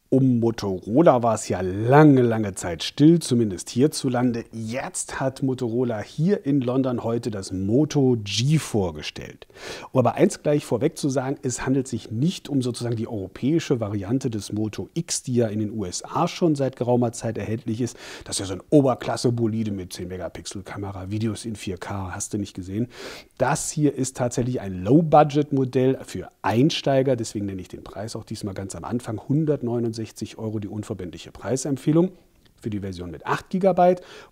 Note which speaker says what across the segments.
Speaker 1: Um Motorola war es ja lange, lange Zeit still, zumindest hierzulande. Jetzt hat Motorola hier in London heute das Moto G vorgestellt. Um aber eins gleich vorweg zu sagen, es handelt sich nicht um sozusagen die europäische Variante des Moto X, die ja in den USA schon seit geraumer Zeit erhältlich ist. Das ist ja so ein Oberklasse-Bolide mit 10-Megapixel-Kamera, Videos in 4K, hast du nicht gesehen. Das hier ist tatsächlich ein Low-Budget-Modell für Einsteiger, deswegen nenne ich den Preis auch diesmal ganz am Anfang, 169 € die unverbindliche Preisempfehlung für die Version mit 8 GB,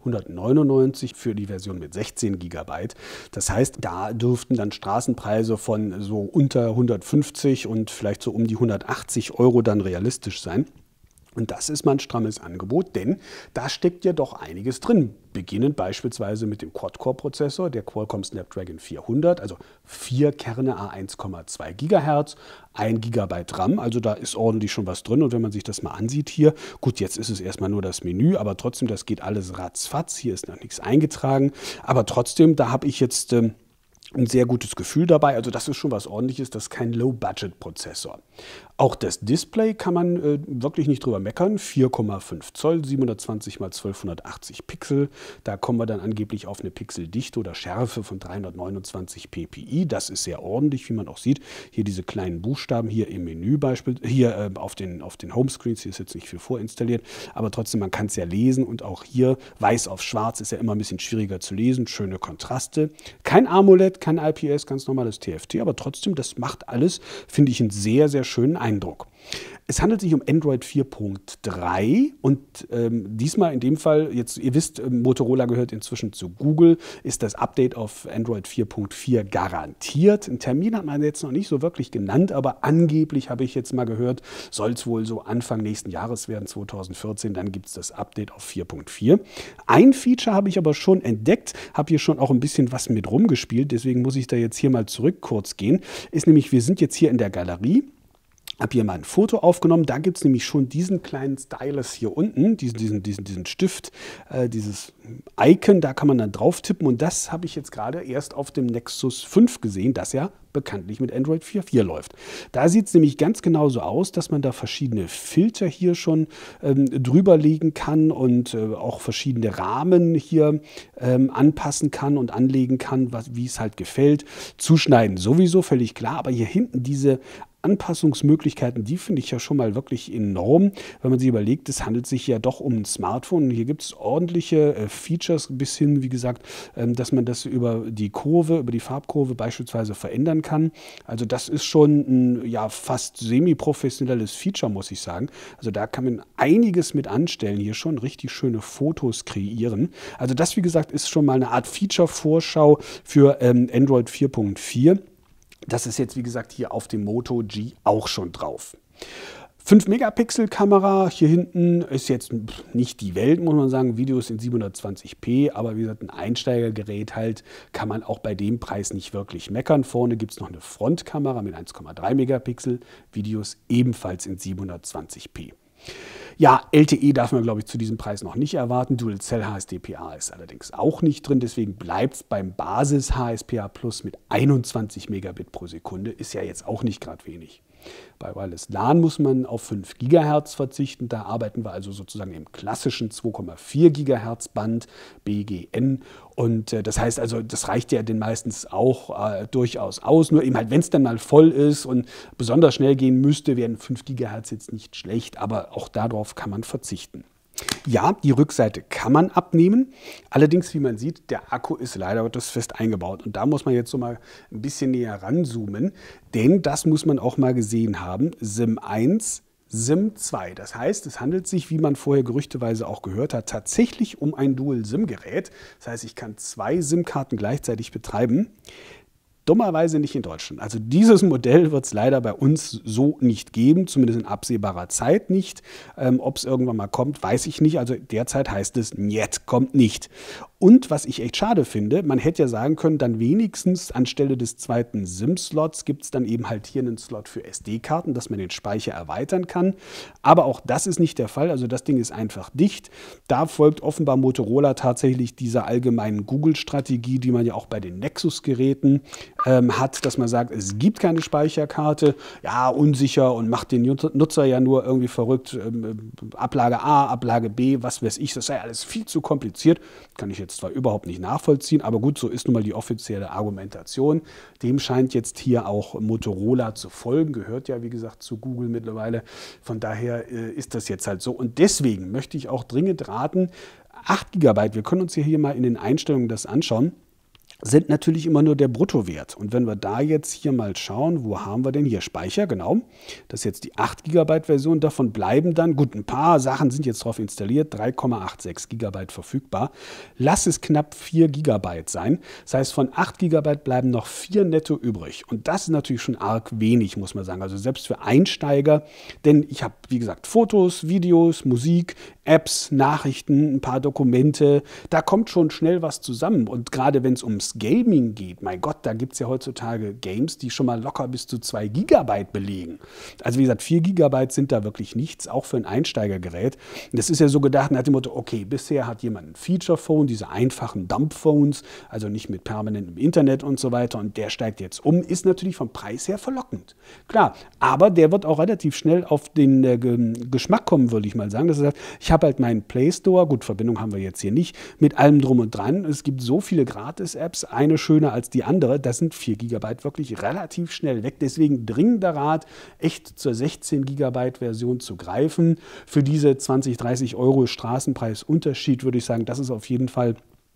Speaker 1: 199 € für die Version mit 16 GB. Das heißt, da dürften dann Straßenpreise von so unter 150 und vielleicht so um die 180 € dann realistisch sein. Und das ist mal ein strammes Angebot, denn da steckt ja doch einiges drin. Beginnend beispielsweise mit dem Quad-Core-Prozessor, der Qualcomm Snapdragon 400, also 4 Kerne A1,2 GHz, 1 GB RAM, also da ist ordentlich schon was drin. Und wenn man sich das mal ansieht hier, gut, jetzt ist es erstmal nur das Menü, aber trotzdem, das geht alles ratzfatz, hier ist noch nichts eingetragen. Aber trotzdem, da habe ich jetzt ein sehr gutes Gefühl dabei, also das ist schon was Ordentliches, das ist kein Low-Budget-Prozessor. Auch das Display kann man wirklich nicht drüber meckern, 4,5 Zoll, 720 x 1280 Pixel, da kommen wir dann angeblich auf eine Pixeldichte oder Schärfe von 329 ppi, das ist sehr ordentlich, wie man auch sieht, hier diese kleinen Buchstaben hier im Menü beispielsweise, hier auf den Homescreens, hier ist jetzt nicht viel vorinstalliert, aber trotzdem, man kann es ja lesen und auch hier, weiß auf schwarz ist ja immer ein bisschen schwieriger zu lesen, schöne Kontraste, kein AMOLED, kein IPS, ganz normales TFT, aber trotzdem, das macht alles, finde ich, einen sehr, sehr schönen Eindruck. Es handelt sich um Android 4.3 und diesmal in dem Fall, jetzt ihr wisst, Motorola gehört inzwischen zu Google, ist das Update auf Android 4.4 garantiert. Einen Termin hat man jetzt noch nicht so wirklich genannt, aber angeblich habe ich jetzt mal gehört, soll es wohl so Anfang nächsten Jahres werden, 2014, dann gibt es das Update auf 4.4. Ein Feature habe ich aber schon entdeckt, habe hier schon auch ein bisschen was mit rumgespielt, deswegen muss ich da jetzt hier mal zurück kurz gehen, ist nämlich, wir sind jetzt hier in der Galerie. Habe hier mal ein Foto aufgenommen, da gibt es nämlich schon diesen kleinen Stylus hier unten, diesen Stift, dieses Icon, da kann man dann drauf tippen und das habe ich jetzt gerade erst auf dem Nexus 5 gesehen, das ja bekanntlich mit Android 4.4 läuft. Da sieht es nämlich ganz genauso aus, dass man da verschiedene Filter hier schon drüber legen kann und auch verschiedene Rahmen hier anpassen kann und anlegen kann, wie es halt gefällt. Zuschneiden sowieso, völlig klar, aber hier hinten diese Anpassungsmöglichkeiten, die finde ich ja schon mal wirklich enorm, wenn man sich überlegt, es handelt sich ja doch um ein Smartphone. Hier gibt es ordentliche Features bis hin, wie gesagt, dass man das über die Kurve, über die Farbkurve beispielsweise verändern kann. Also das ist schon ein ja, fast semi-professionelles Feature, muss ich sagen. Also da kann man einiges mit anstellen, hier schon richtig schöne Fotos kreieren. Also das, wie gesagt, ist schon mal eine Art Feature-Vorschau für Android 4.4. Das ist jetzt, wie gesagt, hier auf dem Moto G auch schon drauf. 5-Megapixel-Kamera, hier hinten ist jetzt nicht die Welt, muss man sagen, Videos in 720p, aber wie gesagt, ein Einsteigergerät halt, kann man auch bei dem Preis nicht wirklich meckern. Vorne gibt es noch eine Frontkamera mit 1,3 Megapixel, Videos ebenfalls in 720p. Ja, LTE darf man, glaube ich, zu diesem Preis noch nicht erwarten. Dual Cell HSDPA ist allerdings auch nicht drin. Deswegen bleibt es beim Basis HSPA Plus mit 21 Megabit pro Sekunde. Ist ja jetzt auch nicht gerade wenig. Bei Wireless LAN muss man auf 5 GHz verzichten. Da arbeiten wir also sozusagen im klassischen 2,4 GHz Band BGN. Und das heißt also, das reicht ja den meistens auch durchaus aus. Nur eben halt, wenn es dann mal voll ist und besonders schnell gehen müsste, wären 5 GHz jetzt nicht schlecht. Aber auch darauf kann man verzichten. Ja, die Rückseite kann man abnehmen. Allerdings, wie man sieht, der Akku ist leider Gottes fest eingebaut. Und da muss man jetzt so mal ein bisschen näher ranzoomen, denn das muss man auch mal gesehen haben. SIM 1, SIM 2. Das heißt, es handelt sich, wie man vorher gerüchteweise auch gehört hat, tatsächlich um ein Dual-SIM-Gerät. Das heißt, ich kann 2 SIM-Karten gleichzeitig betreiben. Dummerweise nicht in Deutschland. Also dieses Modell wird es leider bei uns so nicht geben, zumindest in absehbarer Zeit nicht. Ob es irgendwann mal kommt, weiß ich nicht. Also derzeit heißt es, niet, kommt nicht. Und was ich echt schade finde, man hätte ja sagen können, dann wenigstens anstelle des zweiten SIM-Slots gibt es dann eben halt hier einen Slot für SD-Karten, dass man den Speicher erweitern kann. Aber auch das ist nicht der Fall, also das Ding ist einfach dicht. Da folgt offenbar Motorola tatsächlich dieser allgemeinen Google-Strategie, die man ja auch bei den Nexus-Geräten hat, dass man sagt, es gibt keine Speicherkarte, ja, unsicher und macht den Nutzer ja nur irgendwie verrückt, Ablage A, Ablage B, was weiß ich, das sei alles viel zu kompliziert, kann ich jetzt zwar überhaupt nicht nachvollziehen, aber gut, so ist nun mal die offizielle Argumentation. Dem scheint jetzt hier auch Motorola zu folgen, gehört ja wie gesagt zu Google mittlerweile, von daher ist das jetzt halt so und deswegen möchte ich auch dringend raten, 8 GB, wir können uns hier mal in den Einstellungen das anschauen, sind natürlich immer nur der Bruttowert. Und wenn wir da jetzt hier mal schauen, wo haben wir denn hier Speicher, genau, das ist jetzt die 8 GB Version, davon bleiben dann, gut, ein paar Sachen sind jetzt drauf installiert, 3,86 GB verfügbar, lass es knapp 4 GB sein, das heißt von 8 GB bleiben noch 4 netto übrig und das ist natürlich schon arg wenig, muss man sagen, also selbst für Einsteiger, denn ich habe, wie gesagt, Fotos, Videos, Musik, Apps, Nachrichten, ein paar Dokumente, da kommt schon schnell was zusammen und gerade wenn es ums Gaming geht, mein Gott, da gibt es ja heutzutage Games, die schon mal locker bis zu 2 GB belegen. Also wie gesagt, 4 GB sind da wirklich nichts, auch für ein Einsteigergerät. Und das ist ja so gedacht nach dem Motto, okay, bisher hat jemand ein Feature-Phone, diese einfachen Dump-Phones, also nicht mit permanentem Internet und so weiter und der steigt jetzt um, ist natürlich vom Preis her verlockend. Klar, aber der wird auch relativ schnell auf den Geschmack kommen, würde ich mal sagen, dass er sagt, ich habe halt meinen Play Store, gut, Verbindung haben wir jetzt hier nicht, mit allem drum und dran. Es gibt so viele Gratis-Apps, eine schöner als die andere. Das sind 4 GB wirklich relativ schnell weg. Deswegen dringender Rat, echt zur 16 GB Version zu greifen. Für diese 20, 30 Euro Straßenpreisunterschied würde ich sagen, das ist auf jeden Fall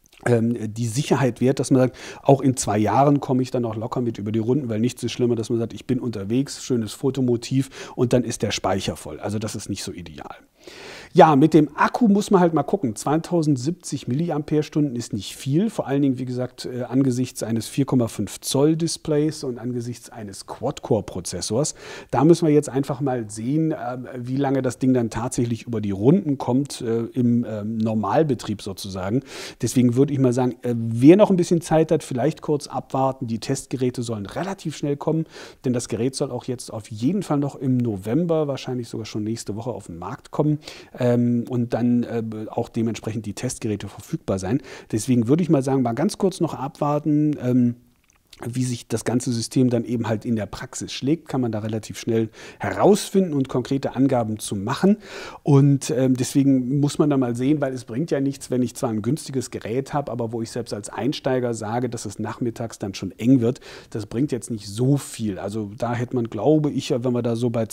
Speaker 1: die Sicherheit wert, dass man sagt, auch in 2 Jahren komme ich dann auch locker mit über die Runden, weil nichts ist schlimmer, dass man sagt, ich bin unterwegs, schönes Fotomotiv und dann ist der Speicher voll. Also das ist nicht so ideal. Ja, mit dem Akku muss man halt mal gucken. 2070 mAh ist nicht viel, vor allen Dingen, wie gesagt, angesichts eines 4,5 Zoll Displays und angesichts eines Quad-Core-Prozessors. Da müssen wir jetzt einfach mal sehen, wie lange das Ding dann tatsächlich über die Runden kommt, im Normalbetrieb sozusagen. Deswegen würde ich mal sagen, wer noch ein bisschen Zeit hat, vielleicht kurz abwarten. Die Testgeräte sollen relativ schnell kommen, denn das Gerät soll auch jetzt auf jeden Fall noch im November, wahrscheinlich sogar schon nächste Woche auf den Markt kommen. Und dann auch dementsprechend die Testgeräte verfügbar sein. Deswegen würde ich mal sagen, mal ganz kurz noch abwarten, wie sich das ganze System dann eben halt in der Praxis schlägt, kann man da relativ schnell herausfinden und konkrete Angaben zu machen. Und deswegen muss man da mal sehen, weil es bringt ja nichts, wenn ich zwar ein günstiges Gerät habe, aber wo ich selbst als Einsteiger sage, dass es nachmittags dann schon eng wird, das bringt jetzt nicht so viel. Also da hätte man, glaube ich, wenn wir da so bei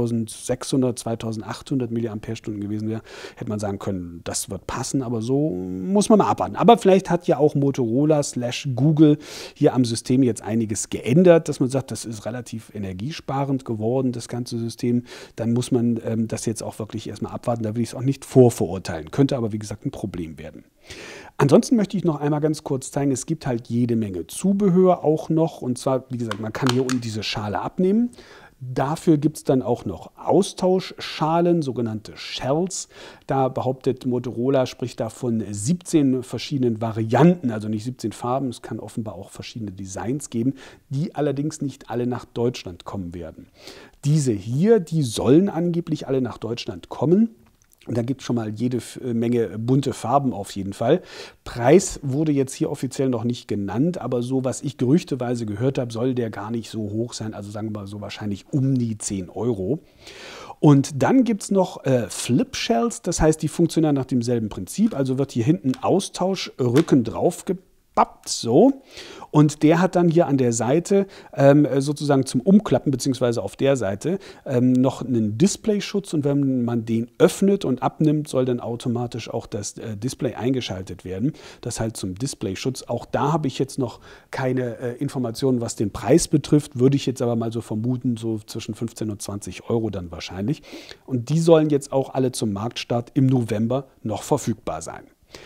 Speaker 1: 2600, 2800 mAh gewesen wäre, hätte man sagen können, das wird passen, aber so muss man mal abwarten. Aber vielleicht hat ja auch Motorola/Google hier am System jetzt einiges geändert, dass man sagt, das ist relativ energiesparend geworden, das ganze System. Dann muss man das jetzt auch wirklich erstmal abwarten. Da will ich es auch nicht vorverurteilen. Könnte aber, wie gesagt, ein Problem werden. Ansonsten möchte ich noch einmal ganz kurz zeigen, es gibt halt jede Menge Zubehör auch noch. Und zwar, wie gesagt, man kann hier unten diese Schale abnehmen. Dafür gibt es dann auch noch Austauschschalen, sogenannte Shells. Da behauptet Motorola, spricht da von 17 verschiedenen Varianten, also nicht 17 Farben. Es kann offenbar auch verschiedene Designs geben, die allerdings nicht alle nach Deutschland kommen werden. Diese hier, die sollen angeblich alle nach Deutschland kommen. Und da gibt es schon mal jede Menge bunte Farben auf jeden Fall. Preis wurde jetzt hier offiziell noch nicht genannt, aber so, was ich gerüchteweise gehört habe, soll der gar nicht so hoch sein. Also sagen wir mal so wahrscheinlich um die 10 Euro. Und dann gibt es noch Flip-Shells, das heißt, die funktionieren nach demselben Prinzip. Also wird hier hinten Austauschrücken draufgepappt, so. Und der hat dann hier an der Seite sozusagen zum Umklappen, beziehungsweise auf der Seite, noch einen Displayschutz. Und wenn man den öffnet und abnimmt, soll dann automatisch auch das Display eingeschaltet werden. Das halt zum Displayschutz. Auch da habe ich jetzt noch keine Informationen, was den Preis betrifft. Würde ich jetzt aber mal so vermuten, so zwischen 15 und 20 Euro dann wahrscheinlich. Und die sollen jetzt auch alle zum Marktstart im November noch verfügbar sein.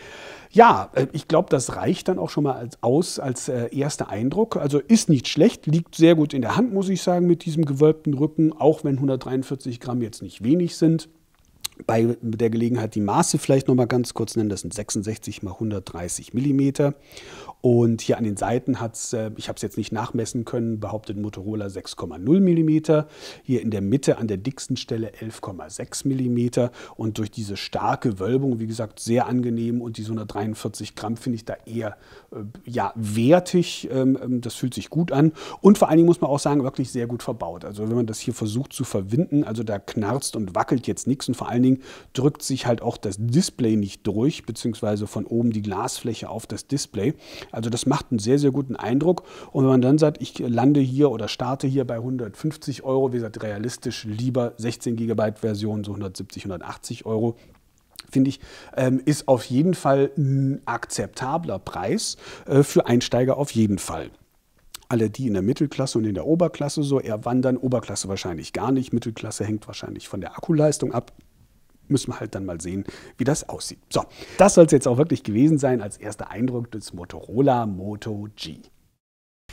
Speaker 1: Ja, ich glaube, das reicht dann auch schon mal als erster Eindruck. Also ist nicht schlecht, liegt sehr gut in der Hand, muss ich sagen, mit diesem gewölbten Rücken, auch wenn 143 Gramm jetzt nicht wenig sind. Bei der Gelegenheit die Maße vielleicht noch mal ganz kurz nennen. Das sind 66 mal 130 Millimeter. Und hier an den Seiten hat es, ich habe es jetzt nicht nachmessen können, behauptet Motorola 6,0 Millimeter. Hier in der Mitte an der dicksten Stelle 11,6 Millimeter. Und durch diese starke Wölbung, wie gesagt, sehr angenehm. Und diese 143 Gramm finde ich da eher ja, wertig. Das fühlt sich gut an. Und vor allen Dingen muss man auch sagen, wirklich sehr gut verbaut. Also wenn man das hier versucht zu verwinden, also da knarzt und wackelt jetzt nichts. Und vor allen Dingen drückt sich halt auch das Display nicht durch, beziehungsweise von oben die Glasfläche auf das Display. Also das macht einen sehr, sehr guten Eindruck. Und wenn man dann sagt, ich lande hier oder starte hier bei 150 Euro, wie gesagt, realistisch lieber 16 GB Version, so 170, 180 Euro, finde ich, ist auf jeden Fall ein akzeptabler Preis für Einsteiger auf jeden Fall. Alle, die in der Mittelklasse und in der Oberklasse so eher wandern, Oberklasse wahrscheinlich gar nicht, Mittelklasse hängt wahrscheinlich von der Akkuleistung ab. Müssen wir halt dann mal sehen, wie das aussieht. So, das soll es jetzt auch wirklich gewesen sein als erster Eindruck des Motorola Moto G.